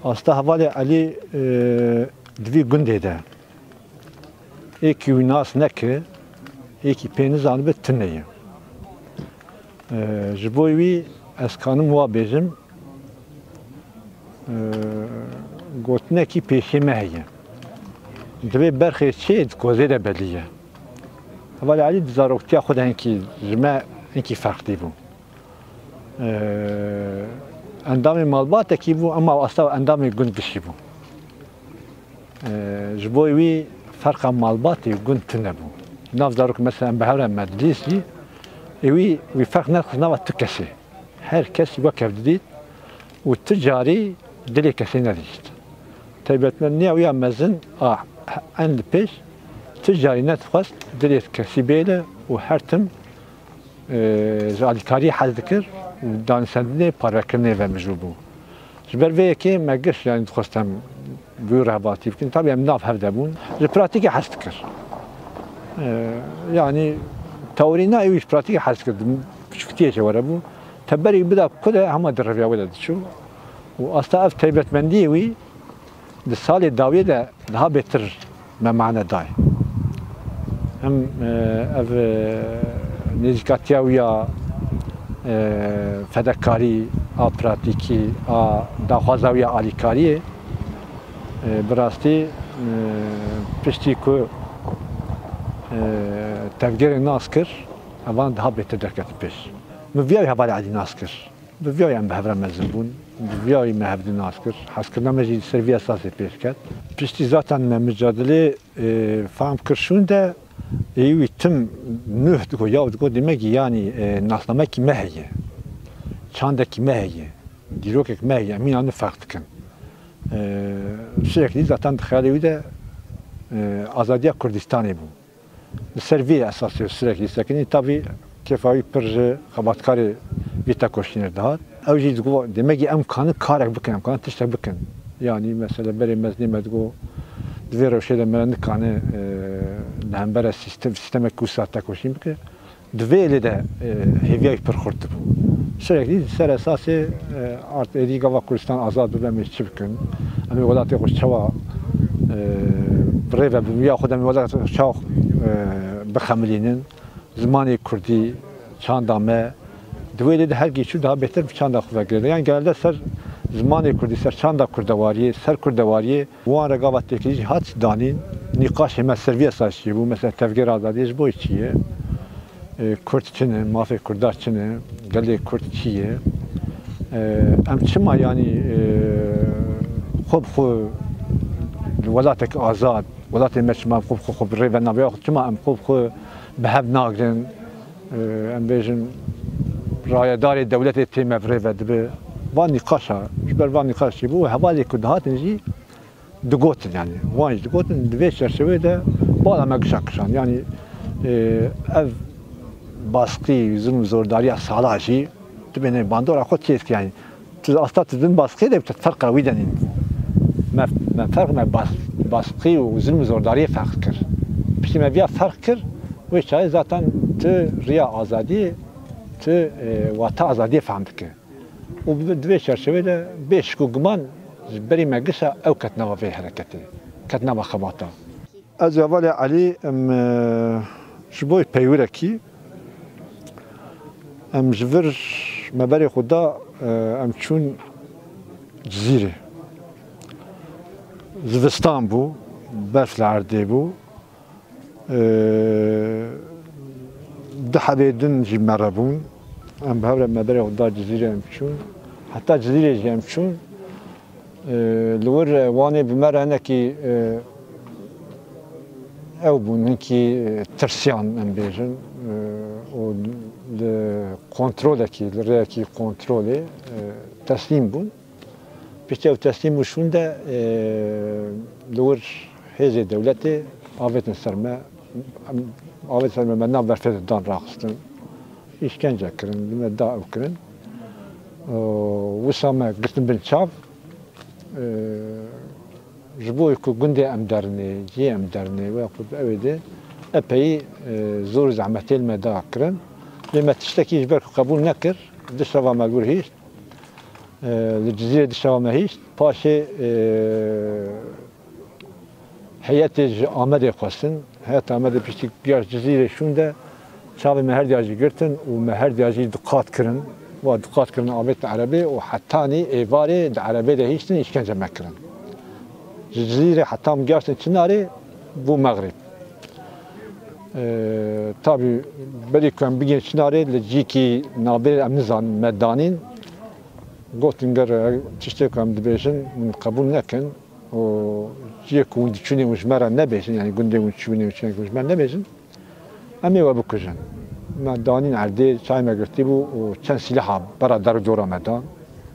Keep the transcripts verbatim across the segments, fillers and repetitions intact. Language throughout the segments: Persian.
Asta havale Ali dvi gundê de êkî wî nas neke, êkî pê nizanibe tune ye. Ji bo wî ez kanim wa bêjim gotinekî pêşê me heye. Divê berxê çê di kozê de bediye. Havale Ali di zaroktiya xwe de hinkî ji me hinkî ferqlî bû. Endamê malbatekî bû ama asta endamê gund dişî bû. Ji bo wî ferqa malbatê û gund tune bû. Nav zarok mesela bi hewre me dilîsî ê wî wî ferq nexist nava ti kesê. Her kes wek ev didît û ti carî dilê kesê nedîşt. Taybetmeniya wî ya mezin a en li pêş ti carî nedixwest dilê kesî bêle û her tim ji alîkariyê hez dikir û danîstandinê parvekirinê ve mijûl bû. Ji ber vê yekê me girt yani dixwestem bi wî rehbatî bikin. Tabî em nav hev de bûn. Ji pratikê hez dikir. Yani teorîna ew ji pratikê hez dikir. Piştiyê were bû. Teberî bida ku de hema di reviya we de diçû. û asta ev taybetmendiyê wî di salê dawiyê de daha bêtir me mane day. Hem ev nêzîkatiya wî ya fedakarî, a pratikî, a daxwaza wî ya alîkariyê bi rastî piştî ku tevgerê nas kir, evan daha bêtir derketin pêş. Bi vîya wî Havale Alî nas kir. Bi vîya wî em bi hevre mezin bûn. Bi vîya wî me hevdî nas kir. Hezkirina me jî ser vî esasê pêş ket. Piştî zaten me mücadelê fehm kir şûn de ê wî tim nûh diko yaw diko demekî yanî nasnamekî me heye. Çandekî me heye. Dîrokek me heye. Em mîna nû ferq dikin. Süreklî zaten di xeyalê wî de azadiya Kurdistanê bû. Li ser vê esasê süreklî sekinî tabî kefa wî pir ji xebatkarê vê tekoşînê dihat. Ew jî digo demekî em kanin karek bikin, em kanin tiştek bikin. Yani mesela berê meznê me digo divê rewşê de me nikane li hembera sîstemek wisa tekoşîn bike. Divê lê de hêviya wî pir xurt dibû. Süreklî ser esasê art êdî gava Kurdistan azad bibe em ê çi bikin. Em ê welatê xwe çawa bi rê ve bi vîya xwe de em ê welatê xwe çawa bixemilînin. Zimanê Kurdî, çanda me divê lê de her geçû daha bêtir bi çanda xwe vegirin. Yani genelde ser zimanê Kurdî, ser çanda kurdewariyê, ser kurdewariyê wan re gava têkilî jî hat danîn. Nîqaşê me ser vî esasî bû. Mesela tevger azadiyê ji bo çi ye? Kurd çi ne? Mafê Kurdar çi ne? Gelê Kurd çi ye? Em çima yani xwe bi xwe li welatek azad, welatê me çima xwe bi xwe bi rê ve naviya xwe çima em xwe bi xwe bi hev nagirin. Em bêjin rayedarê dewletê tê me bi rê ve dibe. Van nîqaşa, ji ber van nîqaşê bû hevalê ku dihatin jî digotin yani. Wan jî digotin di vê çerçeveyê de bala me gişa kişan. Yani ev baskî, zulm zordariya sala jî dibêne bandora xwe çêsk yani. Tu asta tu din baskî de tu ferqa wî denîn. Me me ferq me baskî û zulm zordariyê ferq kir. Piştî me vîya ferq kir, wê çayê zaten tu riya azadiyê, tu wata azadiyê fehm dike. û di vê çerçeveyê de bêş ku guman ji berî me gişa ew ket nava vê hereketê, ket nava xebata. Ez Havale Alî em ji bo peywirekî em ji vir me berê xwe da em çûn Cizîrê. Zivistan bû, berf li erdê bû. Di hebê din jî me re bûn. Em bi hewre me berê xwe da Cizîrê em çûn. Heta Cizîrê jî em çûn. Li wir wanê bi me re hinekî ew bûn hinkî tirsiyan em bêjin. û li kontrolekî, li rêyekî kontrolê teslîm bûn. Piştî ew teslîm bûşûn de li wir hêzê dewletê avêtin ser me, avêtin ser me me nav berfê dan raxistin. İşkence kirin, li me da ew kirin. Wisa me girtin bin çav. Ji bo ku gundê em dernê, ciyê em dernê wê xwe bi evê de epeyî zor zehmetê me da kirin. Lê me tiştekî ji ber ku qebûl nekir, di şeva me gûr hîst. الجزيرة دشوا ما هيش باشي هيئة آمده قاسن هيئة آمده بيشتي بياش جزيرة شونده شابه مهر دياجي قرتن ومهر دياجي دقات كرن ودقات كرن آمده العربي وحتاني إيواري العربي ده هيشتن إشكنجة مكرن جزيرة حتى مجاشتن چناري بو مغرب اه طبعا بدي كان بيجي چناري لجيكي نابير امنزان مدانين قلت نقر تشتي كان دبيشن من قبول نكن و جيكو ندشوني مجمرة نبيشن يعني قندي ندشوني مجمرة نبيشن أمي وبكجن مدانين عردي شاي ما قرتي بو وكان سلاحة برا دار دورة مدان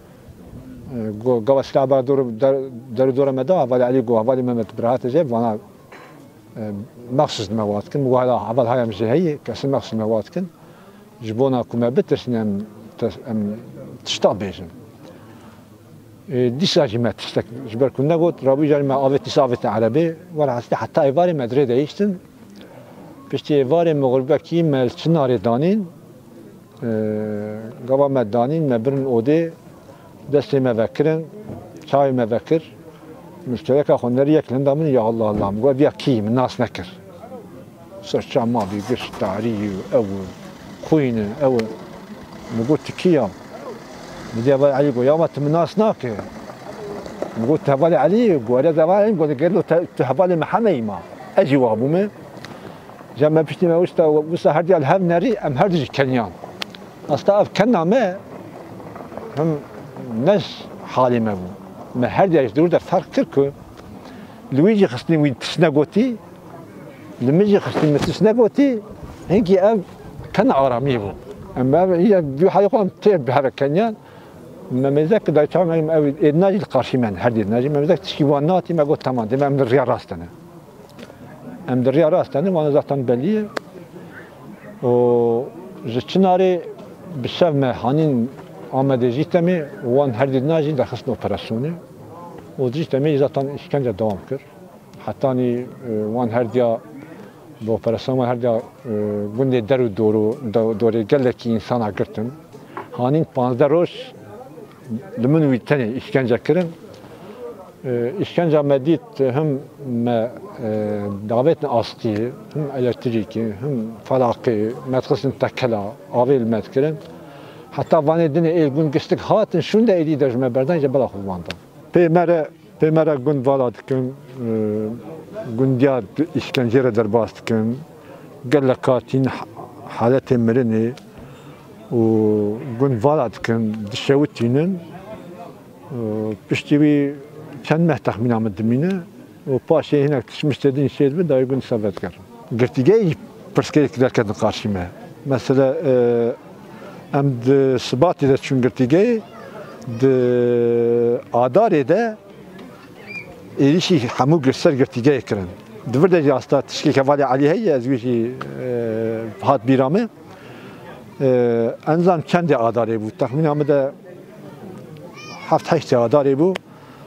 قوا سلاح برا دور دار دورة مدان هفالي علي قوا هفالي ممت برهات جيب وانا مخصص مواد كن وهذا هفال هاي مش هي كاسم مخصص مواد كن جبونا كما بترسن ام تشتا بيجن ديسا جمات تشتك جبر كنا قلت رابي جاري ما آفت تسافت عربي ولا حتى ايواري مدريد ايشتن پشتی واره مغربه کی مل چناری دانین گاوا مل دانین مبرن اوده دستی مذکرن چای مذکر مشترک خونری یک لندامن یا الله الله مگو بیا کی من ناس نکر سرچا ما بیگش تاریخ او خوین او مگو تکیا مدی اول علی گو یا ما تم ناس ناکه مگو تهوال علی گو ولی زوال علی گو گرلو تهوال محمد ما اجی وابومه جمع بشتي ما وستا وستا هردي الهم ناري ام هردي كنيان اصلا اف كنا ما هم ناس حالي ما بو ما هردي يدور ده فرق كركو لويجي خصني وين تسناغوتي لما يجي خصني ما تسناغوتي هيك ام كان عرامي بو اما هي بيو حاجه يقول تيب بهذا كنيان ما مزاك دا تعمل الناجي القرشي من هردي الناجي ما مزاك تشكيواناتي ما قلت تمام دي من الرياض راستنا ام دريا راستانه وانا زاتن بليه و جچناري بشف ما هانين آمده جيتمي وان هر ديناجي در خصن اوپراسيوني و جيتمي زاتن اشكنجه دوام كر حتى اني وان هر ديا باوپراسيون هر ديا گوندي درو دورو دوري گلكي انسان قرتن هانين پانزده روز لمن ويتني اشكنجه كرن İşkence medit hem davetine askı, hem elektriki, hem falakı, metresin tekela, avil metkirin. Hatta vanedine el gün geçtik hatın şunu da edi derjme berden je bala kullandı. Pemere pemere gün valadıkın, gün diğer işkencere derbastıkın, gellekatin halet emrini, o gün valadıkın dişevutinin, piştivi چند ماه تخمین آمد دمینه و پاشه هنگ تشمش تدین شید به دایی گون ثابت کرد. گرتیگه ای پرسکری کدر کردن قارشیمه. مثلا ام د سباتی ده چون گرتیگه د آداره ده ایریشی همو گرسر گرتیگه کرن. دور ده جاستا تشکی کوالی علی هی از ویشی هات بیرامه انزام چند آداره بود. تخمین آمده هفت هشت آداره بود.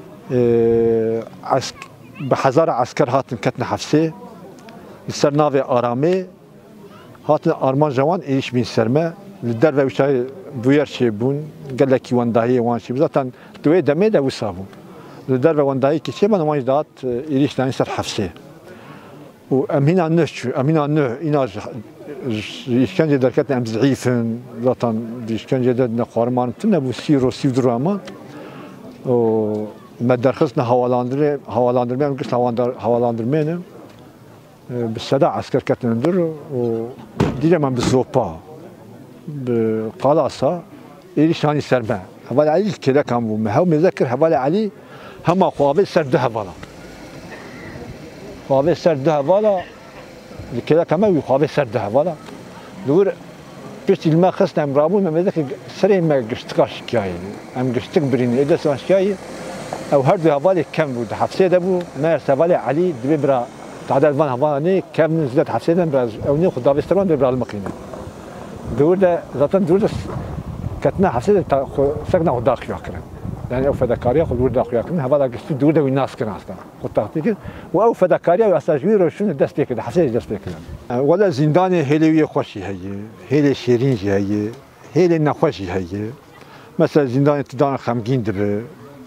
بحزار عسكر هاتن كتن حفسي السر نافي آرامي هاتن آرمان جوان إيش بين سرما للدر وشاي بوير شي بون قال لك وان داهي وان شي بزاتن دوي دمي دا وصابو للدر وان داهي كي شي من وان دات إيش لان سر حفسي وأمينا نش أمينا نه إنا إشكنجة دركتنا أم ضعيفن زاتن إشكنجة درنا قارمان تنبو سيرو سيف دراما و مدرخصنا havalandırma havalandırma kış havalandırmayı bir sada asker katındır o diyemem bir sopa bir qalasa erişani serbe havale ali kele kan bu mehav mezakir havale ali hama qabil serde havala qabil serde havala kele kama و qabil serde havala dur بس الماء خصنا مرابون ما مزاك سري ما قشتك شكاية أم قشتك برين إذا سوى شكاية او هر دو حوالی کم بود حفصه ده بود مرس حوالی علی دو برا تعداد وان حوالی کم نزدت حفصه ده برا اونی خود داوستران ده برا المقینه دور ده زاتن دور ده کتنا حفصه ده سکنا خود داخل کردن یعنی او فداکاری خود دور داخل کردن حوالی گشتی دور ده ویناس کردن اصلا خود تحقیق کرد و او فداکاری و استاجوی روشون دست بیکرد حفصه دست بیکردن ولی زندان هلیوی خوشی هیه هلی شیرینجی هیه هلی نخوشی هیه مثلا زندان تدان خمگین دبه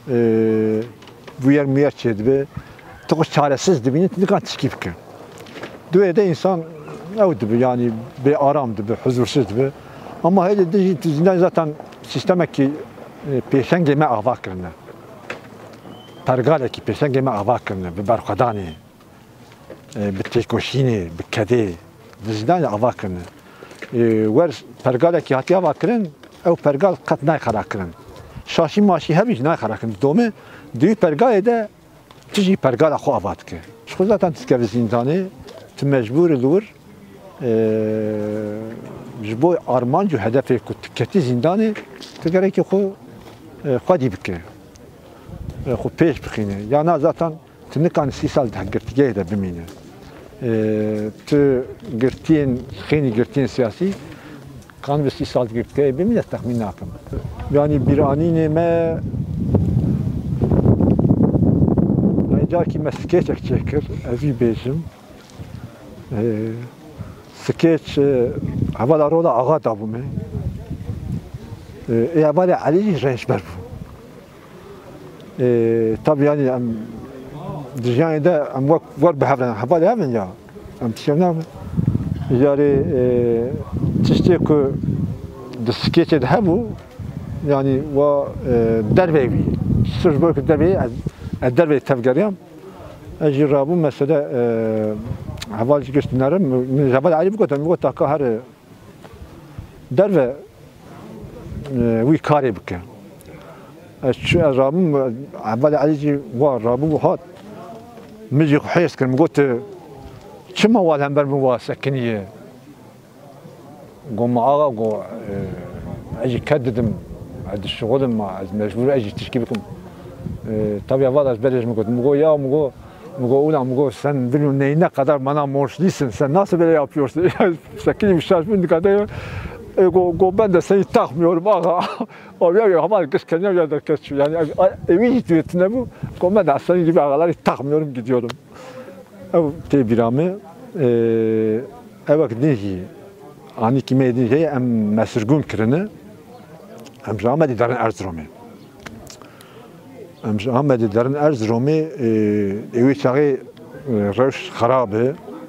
بویر مویر چه دبه تو خوش çaresiz dibini dikan tişkî bike. Duê de insan ew dibe yani bê aram dibe, huzûrsuz dibe. Ama hele de tu zindan zaten sistemekî pêşengê me ava kirine. Pergalekî pêşengê me ava kirine, bi berxwedanê, bi têkoşînê, bi kedê, di zindanê ava kirine. Wer pergalekî hatiye ava kirin, ew pergal qet nayxera kirin. Şaşî maşî hevî jî nayxera kirin. Domê di wî pergalê de تجي برقالة خو أفاتك، شو زاتن تسكر زنداني، تمجبور لور، جبو أرمان جو هدفه كت كتي زنداني، تقدر كي خو خادي بك، خو بيش بخينه، يعني زاتن تنكان سيسال تهجرت جيدا بمينه، ت جرتين خيني جرتين سياسي، كان بسيسال جرت جيدا بمينه تخمين ناكم، يعني بيرانينه ما جاكي ما سكيتك تشكر أبي بيجم سكيت عبالة رولا أغاد أبو مي إيه عبالة علي ريش بربو طب يعني أم دجاني ده أم وق ور بحفلنا عبالة هذا يا أم تشينا ياري تشتكو دسكيت ذهبوا يعني و دربي سرج بوك دربي الدربي تفجريام اجي رابو مثلا حوالي جست نرم من جبل علي بقول تقول تاكا هر دربه وي كاري بك شو رابو حوالي علي جي وا رابو هات مجي حيس كان قلت شما ولا هم برموا سكنيه قوم اغا قو اجي كددم عند الشغل ما مجبور اجي تشكي بكم tabii vallahi beleş mi koydum? Mugo ya mugo, mugo ulan mugo sen bilmiyorum neyine kadar bana borçlusun. Sen nasıl böyle yapıyorsun? Sakın bir şaşmın kadar. Go go ben de seni takmıyorum aga. Abi ya ama kız kendine ya da kız yani evi gidiyorsun ne bu? Go ben de senin gibi agaları takmıyorum gidiyorum. Ev tebirame evet neyi? Ani kime diye em mesirgun kirene em rahmet ederin Erzurum'u. امش هم درن ارز رومی ایوی چاقی روش خرابه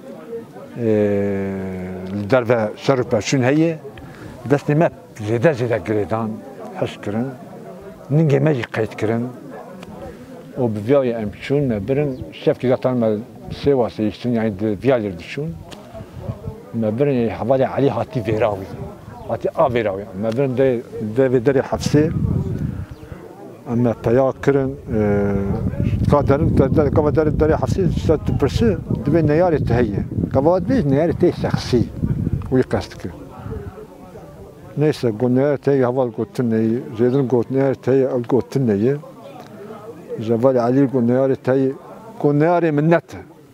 در و شر پشون هیه دست نمت زیده زیده گریدان حس کرن نینگه مجی قید کرن و بیای امشون مبرن شف که زاتن مل سه واسه ایشتون یعنی بیایر دشون مبرن حوالی علی هاتی ویراوی هاتی آ ویراوی مبرن ده ده دری حفصه اما پیا کرن قادرن در قادر در حفصی ست پرسه دبی نیاری تهیه قواد بیش نیاری ته شخصی وی قصد که نیست گونه ته حوال گوتن نی زیدن گوت نیاری ته ال گوتن نیه جوال علی گونه نیاری ته گونه نیاری منت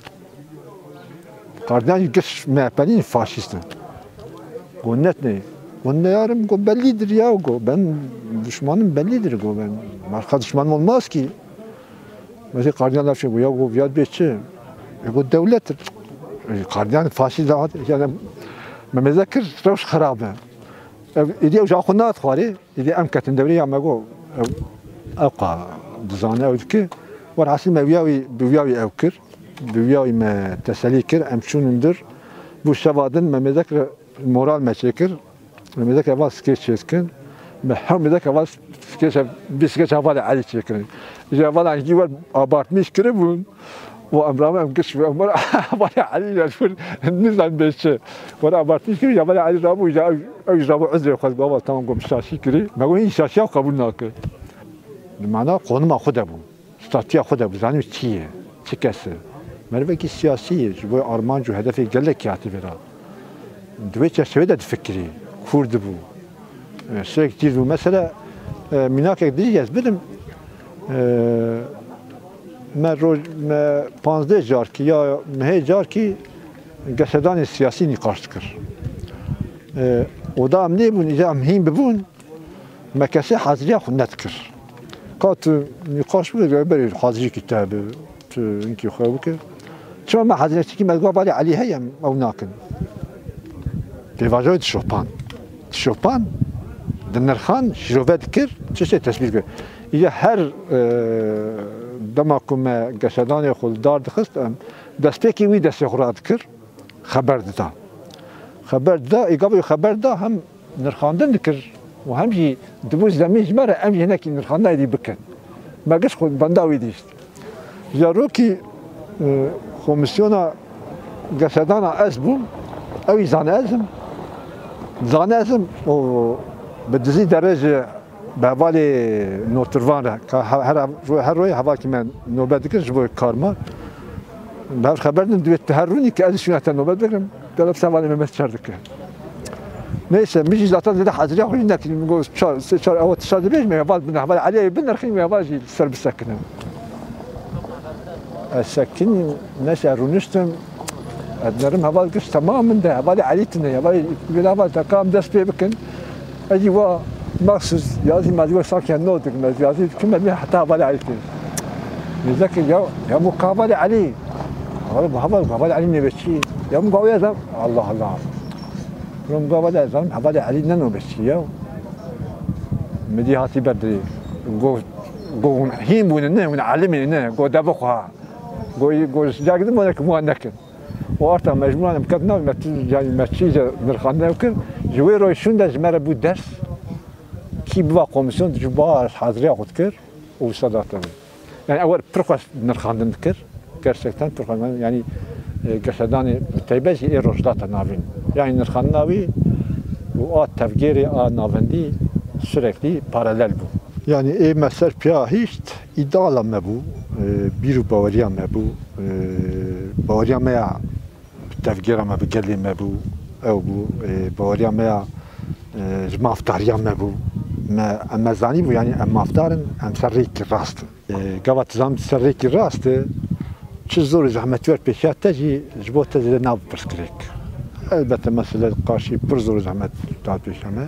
قاردانی گش مهپنین فاشیستن گونه نی گونه نیارم گو bellidir ya go ben düşmanım bellidir go ben marka düşmanım olmaz ki mesela kardinallar şey bu ya go viyad beçi go devlettir kardinal faşist yani memleket روش خرابه إذا وجا خنات خاري إذا أمكن دوري ما جو أوقع دزانة أو ذكر وراسي ما وياوي بوياوي أوكر بوياوي ما تسليكر أمشون ندر بو شوادن ما مذكر المورال مشاكر ما مذكر واس كيش يسكن ما هم مذكر واس كيش بيسكش هذا على شكل إذا هذا عندي ور أبارت مش كربون وأمرام أمكش أمر ولا علي يشوف النزال بيش ولا أبارتني كذي يا ولا علي رابو يجا أو يجابو عذر خلاص بابا تمام قوم شاشي كذي ما قولين شاشي وقبول ناك المعنى قانون ما خده بو استراتيجية خده بو زاني تيه تكسر مربكي سياسية جوا أرمان جو هدف يجلك يعتبره دويتش سويدا تفكري كورد بو شيء كتير بو مثلا مناك دي يزبدم ما روز ما پانزده جار کی یا مه جار کی گشتان سیاسی نقاش کرد. و دا امنی بون ایجا امهیم ببون مکسی حاضری خود نتکر. کات نقاش بود بری حاضری کتاب تو اینکی خواب که چون ما حاضری کی مزگو بالی علی هیم او ناکن. دیواجوی شوپان شوپان دنرخان شروفات كر تشتي تسبيل كر إذا هر دماكم قشدان خلدار دخست دستيكي وي دستي خراد كر خبر دا خبر دا إيقابي خبر دا هم نرخاندن كر وهم جي دبوز دميج مرة أم هناك نرخاندن يدي بكن ما قش خود بنداوي ديشت جاروكي خومسيونا قشدانا أزبو أو زانازم زانازم و بدزي درجة بهوالي نوتروان هر هر روی هوا که من نوبت بگیرم جبوی کارما به خبر ندم دوی تهرونی که ازش میاد نوبت بگیرم دلت سوالی ممت کرد که نيسا ميجي زعتر زي حاضر ياخذ لنا نقول شهر شهر أول شهر ليش ما يبغى بنا يبغى عليه بنا رخيم يبغى يجي السرب السكن السكن ناس رونشتم أدنرم هذا القش تمام من ده يبغى عليتنا يبغى يقول هذا تكام دس بيبكن أجي وا مخصوص يازي ما دوا ساكن نودك ما يازي كم ما حتى يبغى عليتنا لذلك يا يا مقابل عليه هذا هذا مقابل عليه نبشي يا مقابل هذا الله الله يوم قابل زلمة حبالي علي ننو بشيء مدي هاتي بدري جو جو هيم بوننا ونعلمنا هنا جو دبخها جو جو جاكد مالك مو عندك وارتا مجموعة مكتنا ما يعني ما تشيز نرخنا وكل جويرو شون ده جمرة بود درس كي بوا قومسيون جبار حاضرية قدكر وصداقة يعني أول برقص نرخنا نذكر كرسكتان برقص يعني قصداني تيباجي إيه رجلات نافين يعني نرخناوي و تفجيري آ نافندي sürekli paralel bu. Yani e mesel pya hiç iddialı mı bu? Biru bavariya mı bu? Bavariya mı ya tefgira mı bu geldi mı bu? Ev bu bavariya mı ya maftariya mı bu? Ama zani bu yani maftarın em serrik rast. Gavat zam serrik rast. چه زور زحمت ور پیشات تجی جبوت تجی ناب برسکریک. البته مثلا قاشی پر زور زحمت داد پیشمه.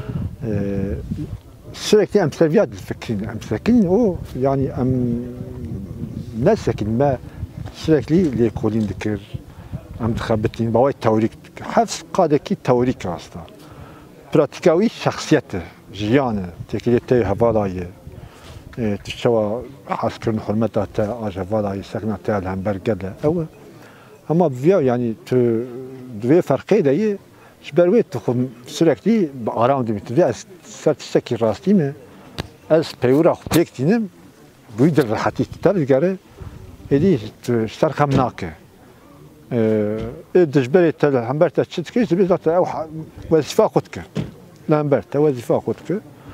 sürekli ام سویاد فکرین ام سکین او yani ام نسکین ما sürekli لیکولین دکر ام تخبتین باوی تئوریک حفظ قاده کی تئوریک راستا. پراتیکاوی شخصیت جیانه تکیه تی هوالایه. تشوا حاسكرن حرمتها تا أجفالا يسكن تا الهمبر قدلا أو أما فيا يعني تو دوي فرقي ده شبروي تخم سرقتي بأرام دي بتفيا سرت سكي راستي ما أز بيورا خبيكتينم بيدر راحتي تترجع إدي شترخم ناكه دجبري تا الهمبر تا تشتكيش بيزات أو وظيفة قدك الهمبر تا وظيفة قدك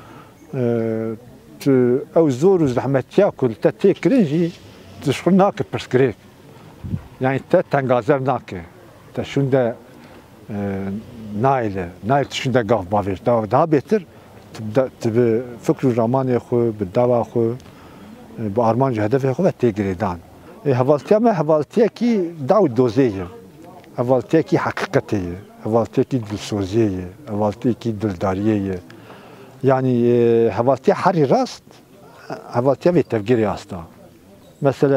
أو زور زحمة ياكل تتي كرنجي تشخل ناك برسكريك يعني تتنغازر ناك تشون ده نايلة نايل تشون ده قاف بافيش ده ده بيتر تبدأ تبي فكر الرمان يخو بالدواء يخو بأرمان هدف يخو بتجريدان هفالتيا ما هفالتيا كي داو دوزية هفالتيا كي حقيقتية هفالتيا كي دلسوزية هفالتيا كي دلدارية يعني هفالتيا حري راست هفالتيا في تفجيري أصلا مثلا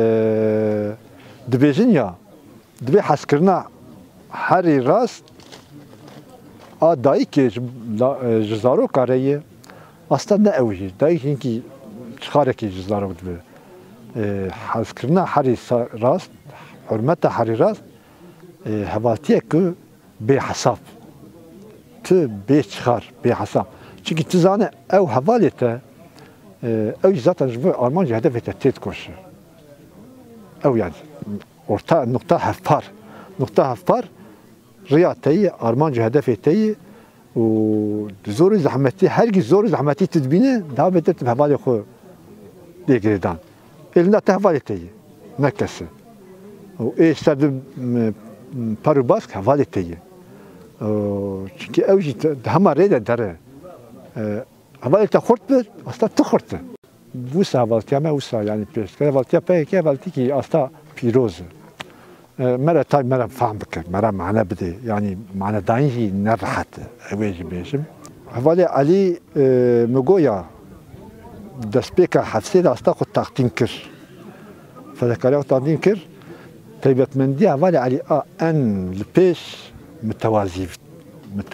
دبيجنيا دبي حسكرنا حري راست آ دايكي جزارو كاريه أصلا نأوجي دايكي إنكي شخاركي جزارو دبي حسكرنا حري راست حرمتها حري راست هفالتيا كو بحساب تو بيشخار بحساب çünkü tizane ev havalete ev zaten bu Almanca hedefete tet koşu. Ev yani orta nokta hafar. Nokta hafar riyatayı Almanca hedefeteyi o zor zahmeti her gün zor zahmeti tedbini daha beter havale xo degredan. Elinde havaleteyi nekesi. O işte parubask havaleteyi. Çünkü ev hama rede dere. هذا تخرط أصلا تخرط وسا فالتيا ما وسا يعني بيش كذا فالتيا بيه كذا فالتي كي أصلا بيروز مرة تاي مرة فهم بك مرة معنا بدي يعني معنا داينجي نرحت أويج بيشم هذا علي مجويا دسبيكا حفصي أصلا قد تقتين كر فذكروا تقتين كر تيبت من دي هذا علي آه أن البيش متوازي متوازي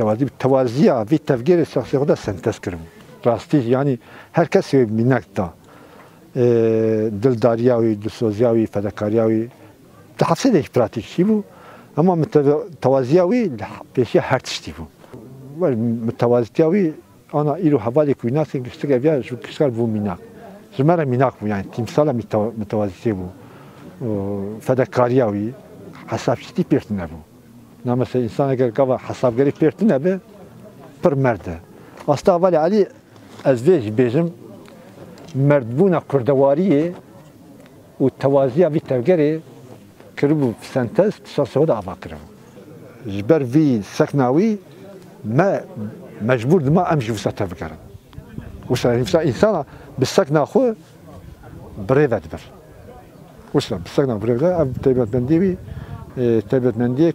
توازیه وی تفکر شخصی خود سنتز کردم راستی یعنی هر کسی مینک دا دلداریاوی دلسوزیاوی فداکاریاوی تحفظ دیش پراتیکشی بو اما متوازیاوی پیشی هر تشتی بو و متوازیاوی آنا ایرو حوالی کوی ناسی کشته که بیا جو کشتر بو مینک زمره مینک بو یعنی تیمسال متوازی بو فداکاریاوی حسابشتی پیرت نبو نه مثلا انسان اگر که حسابگری پیرت نبه پر مرده استا ولی علی از ویج بیجم مردبونا کردواریه و توازیه وی تفگری کربو سنتز شخص هدا آوا کربو جبر وی سکناوی ما مجبور ما امشي وسا تفكر وسا انسان بالسكنه خو بريفت بر وسا بالسكنه بريفت اب تيبت بنديبي تيبت بنديك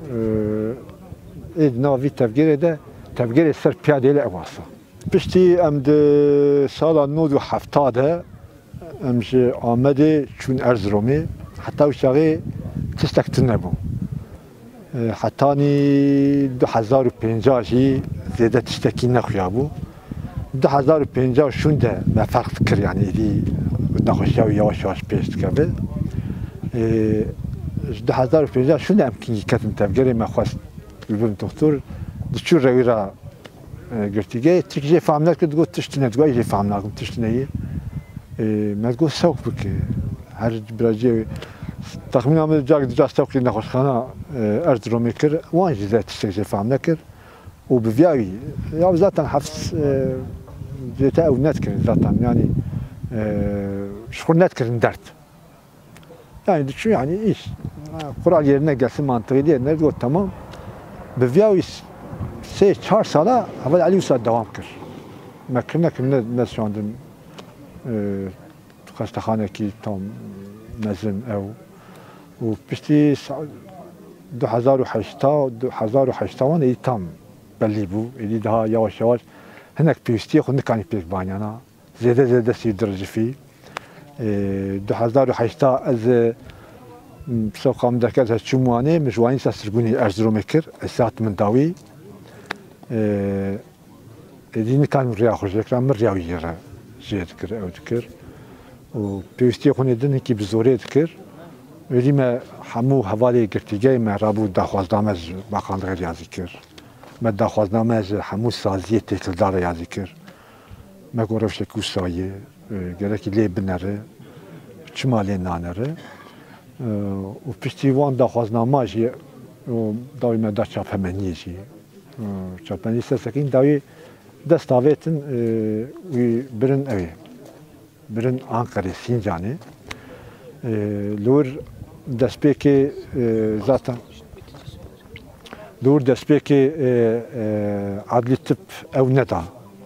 ايد نو في تفكير ده تفكير سر بيادي لأواسا بشتي ام د سالا نود و هفتاده امش آمده چون ارزرومي حتى وشاغي تستكتن نبو حتى ني دو هزار و پنجاه جي زيادة تشتكي نخويا بو دو هزار و پنجاه شون ده ما فرق فكر يعني دي نخوشياوي يواش يواش بيش تكبه دو هزار و پنجاه شون ده امكن يكتن تفكري ما خواست يبون دكتور دچور روي را گرتیگه تیک جه فهم نکرد گفت تشتنه دگاه جه فهم نکرد تشتنه ای من گفت سوق بکه هر براجی تخمین آمد جاگ دجا سوق لی نخوش خانه ارز رو میکر وان جزه تشتک جه فهم نکر و بویاوی یا ذاتا حفظ جیتا او نتکر ذاتا يعني شخور نتکر درد يعني شو يعني ايش قرآن yerine gelsin mantığı diye nerede o tamam بویاوی سه چهار ساله اول علی وسا دوام کرد ما كنا كنا نشاندن خستخانه کی تام مزن او و پشتی دو هزار و هشت دو هزار و هشت وان ای تام بلی بو ای ده یواش یواش هناك پیوستی خود نکانی پیش بانیانا زیاده زیاده سی درجه فی دو هزار و هشت از سوقام دکت از چومانه مجوانی سرگونی ارزرو میکر ساعت من داوی دینی کان ریا خوش دکرم ریاوی را زیاد کر او دکر و پیوستی خونی دنی کی بزوری دکر ولی ما همو حوالی گرتیگه ما رابو دخوازنامه باقاندغ ریاضی کر ما دخوازنامه همو سازی تکلدار ریاضی کر ما گورف شکو سایه گرکی لی بنره چمالی نانره و پشتی وان دخوازنامه جی داوی ما دا چاپ همینی جی چاپنی سرسکین داوی دست آویتن وی برن اوی برن آنکاری سینجانی لور دست پیکی زاتن لور دست پیکی عدلی تب او ندا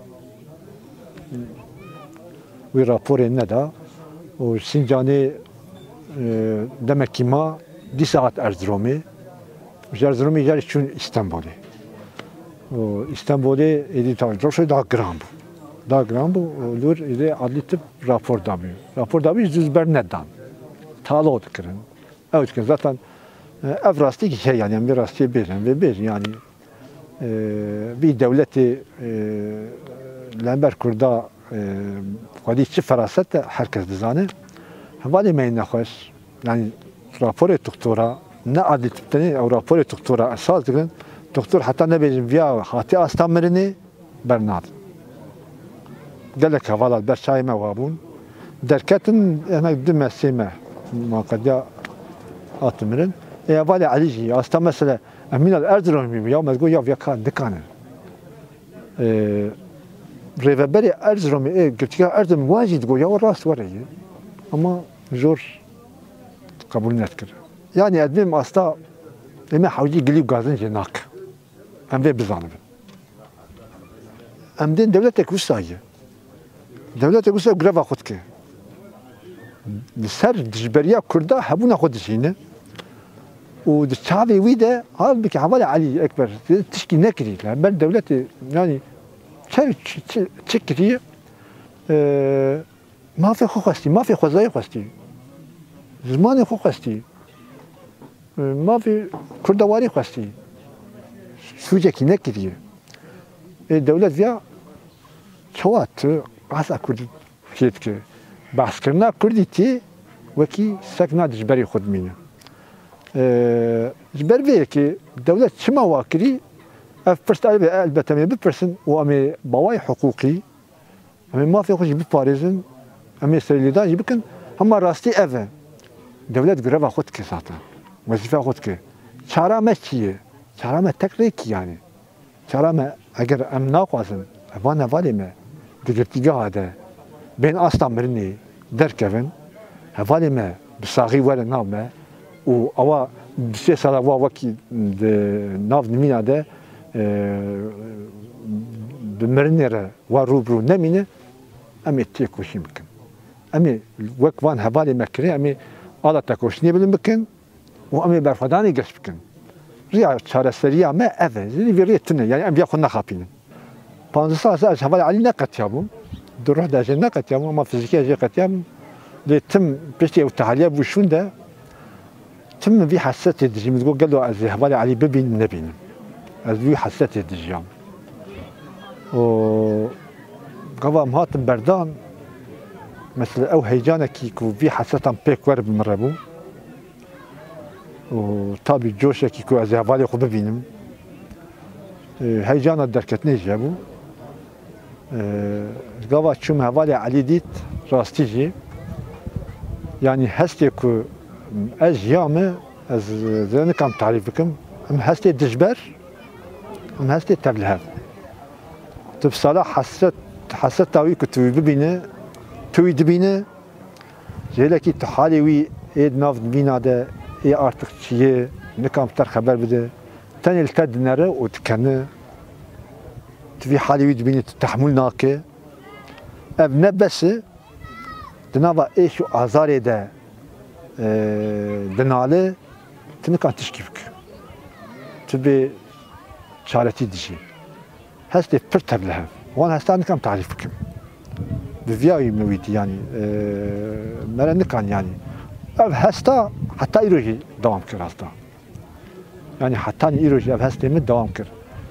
وی راپور ندا و سینجانی دمکی ما دی ساعت ارزرومی ارزرومی جاری چون استانبولی İstanbul'da edi tabii daha gram bu. Daha gram bu. Lur edi adli tıp rapor da bu. Rapor da bu yüzber neden? Tağlı oldu kırın. Evet ki zaten ev rastı ki şey yani bir rastı bir ve bir yani bir devleti lember kurda kadişçi feraset herkes dizane. Havali meyin nakhoş yani raporu doktora ne adli tıptan o raporu doktora esas dikin. دكتور حتى نبي فيا خاطئ استمرني برنامج قال لك هذا البرشاي ما وابون دركتن انا قدام السماء ما قد اتمرن يا بالي عليجي استا مثلا من الارض يوم تقول يا فيا كان دكان ريفبري ارض رومي ايه قلت لك ارض واجد تقول يا راس وري اما جور قبول نذكر يعني ادمي استا لما حاولي قليب غازن جناك ام وی بزانم ام دین دولت کوسایه دولت کوسا گرفا خود که سر دجبریا کردا هبونا خودشینه و دچاوی ویده حال بك حوالي علي اكبر تشكي نكري بل دولت يعني شيء تشكري ما في خو خستي ما في خوزاي خستي زماني خو خستي ما في كردواري خستي سوجه کی نکریه الدولة فيها شوات عسى كرد كيتك بحث كرنا كرديتي وكي سكنة جبري خود مينه أه جبر فيكي الدولة شما واكري أفرست البته من بپرسن و أمي بواي حقوقي أمي ما في خوش بپاريزن أمي سريليدا جبكن هما راستي أفا دولة قربا خود كساتا وظيفة خود كي چارا ما چیه؟ چارا ما تکریکی يعني چارا ما اگر ام ناقوازن افان نوالی ما دگرتیگه هاده بین آستا مرنی درکوین هوالی ما بساقی ولی ناو ما و اوا بسه سالا وا وکی ناو نمینه ده بمرنی را و روبرو نمینه امی تیکوشی بکن امی وکوان هوالی ما کری امی آلا تکوشنی بلن بکن و امی برفدانی گشت بکن ریا چاره سریع ما اوه زنی ویریه تنه یعنی ام بیا خود نخابینن پانزده سال از حوالی علی نقطیابم در روح درجه نقطیابم اما فیزیکی اجی قطیابم لی تم پشتی او تحلیه بوشون ده تم وی حساسیت دجی میگو قالوا از حوالی علی ببین نبینم از وی حساسیت دجیام و قوام هاتم بردان مثل او هیجانه کی کو وی حساسیتم پیک ور بمربو و طابي جوشة كيكو از هوالي خو ببینم هيجانا دركتني جابو قوا تشوم هوالي علي ديت راستي جي يعني هستي كو اج يامه از زين كم تعريف بكم ام هستي دجبر ام هستي تبلهف تبصالح حسيت حسيت تاوي كنت ببينه توي دبينه جيلكي تحالي وي ايد ناف دبينا ده ای artık چیه نکام تر خبر بده تاني التد نره و تکنه تفي حالي ويد بيني تحمل ناكه اف نبس دنابا ايش ازاري ده دناله تنكان تشكيفك تبي شارتي دجي هستي فرتب لها وانا هستان كم تعرفكم بفياي مويدي يعني مرة نكان يعني اف هستا حتى ايروجي دوام كر هستا يعني حتى ايروجي اف هستي من دوام كر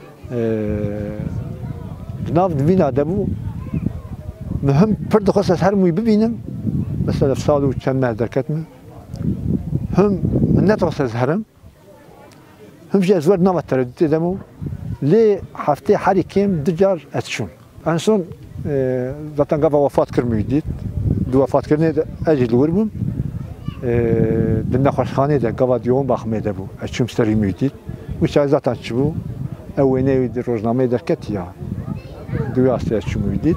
بناف دبينا دبو مهم فرد خصص هرموي ببينم مثلا في صالو كان ما دركتنا هم من نتوصل هرم هم جا زور نام التردد دمو لي حفتي حري كيم دجار اتشون انسون زاتن قبا وفات كرمي جديد دو وفات كرني اجي الوربم دنا خوشخانه ده قبا ديوم باخمه دبو اتشوم ستري ميديد وش زاتن تشبو او نوي دي روزنامه دركتيا دو ياستي اتشوم ميديد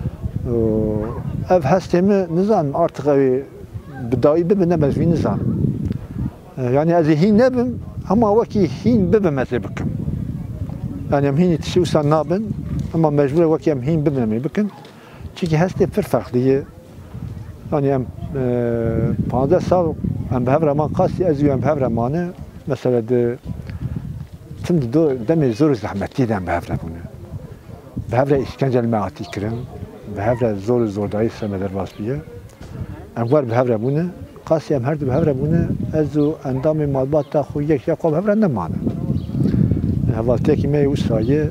اف هستم نظام artık بداية ببنا مزوي نظام يعني از هين نبم اما وكي هين ببم بكم يعني ام هين تشو سان نابن اما مجبور وكي ام هين ببم بكم çünkü هستي في فرق دي يعني ام پانزده سال ام بهفر امان قاسي ازوي ام بهفر امانه مثلا د تم دو دم زور زحمتي دم بهفر بونه بهفر işkence المعاتي كرم بهفر زور زور داي سما درباس بيه ام var بهفر بونه قاسي ام هر دو بهفر بونه ازو اندام مالبات تا خو يك يقو بهفر نمانه هوالتك ما وسايه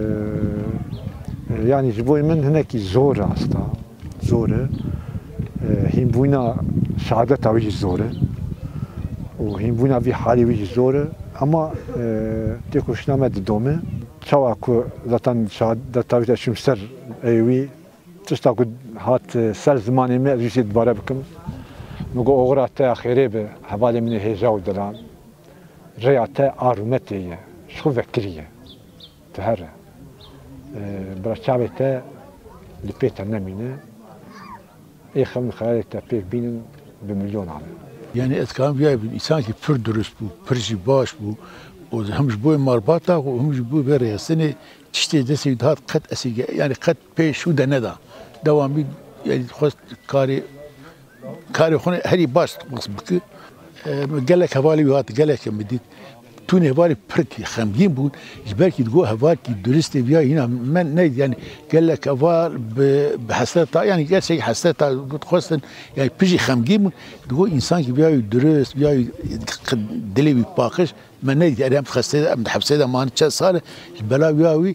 يعني جبوي من هناك زور استا زوره هين بونا سعادة ويجي زوره وهين بونا في حالي ويجي زوره اما تيكوش نامه دومه شوا كو زاتن سعادة تاويت اشم سر ايوي تشتا كو هات سر زماني ما زيسي دباره بكم نقول اغرا تا خيري به حوالي من هيجا ودران ريا تا ارمتي شو فكريه تهرى برشاوي تا لبيت نمينه اي خم خلال تبيك بين بمليون عام يعني اتكلم وياي بالانسان كي بر درس بو برجي باش بو وهمش بوي مرباطه وهمش بوي بيري السنه تشتي دسي هات قد اسي يعني قد بيش شو دندا دوامي يعني خص كاري كاري خوني هري باش بك قال لك هوالي وهات قال لك مديت توني هوالي بركي خمجين بون جبالك تقول هوالي درستي بيا هنا من نيد يعني قال لك هوال بحساسة يعني قال شيء حساسة خاصة يعني بيجي خمجين تقول إنسان كي بيا يدرس بيا دلي بيباقش من نيد يعني أم خسيدة أم حبسيدة ما نتشا صار البلا بياوي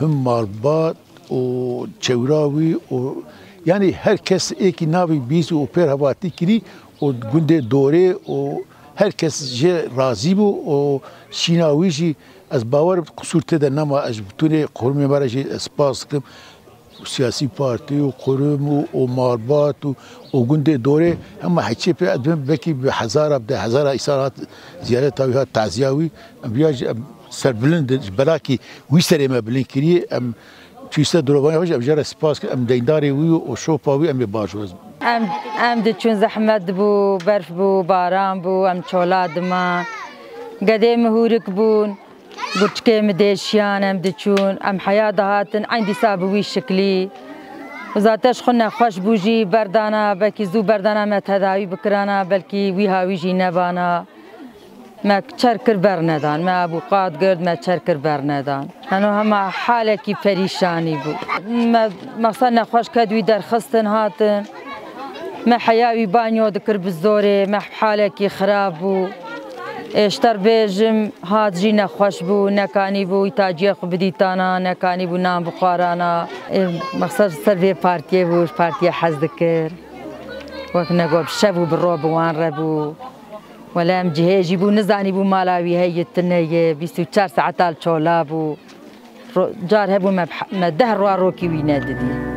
هم مالبات و چوراوی و يعني هر کس ایکی ناوی بیز و پر هواتی کری و گنده دوره و هر کس جه راضی بو و شیناوی جی از باور قصور تده نما از بتونه قرمه مرا جی اسپاس کم سیاسی پارتی و قرم و مالبات و گنده دوره هم حچه پی ادم بکی به هزار بده هزار ایسانات زیارت تاوی ها تعزیاوی بیاج سر بلند بلاکی وی سر ما بلند کری ام چیسته دروبانی هاش ام جرا سپاس که ام دینداری وی و شوپاوی ام باجوز ام ام دچون زحمت بو برف بو باران بو ام چولاد ما قدي مهورك بون بوتكي مديشيان ام دچون ام حياة هاتن عندي سابوي شكلي وزاتش خنا خوش بوجي بردانا بلكي زو بردانا ما تهداوي بكرانا بلكي وي هاوي جي نبانا ما تشركر برندان ما ابو قاد قرد ما تشركر برندان انا هم حالكي فريشاني بو ما مصلنا خوش كدوي در خستن هاتن ما حياوي بانيو ذكر بالزوري ما حالكي خراب بو اشتر بيجم هات جينا خوش بو نكاني بو يتاجي خو بديتانا نكاني بو نام بخارانا مقصد سرفي بارتي بو بارتي حز ذكر وكنا قوب شبو بالروب وان ربو ولا مجهيجي بو نزاني بو مالاوي هي التنية بيستو چار ساعتال چولا بو جار هبو ما ده روار روكي ويناددي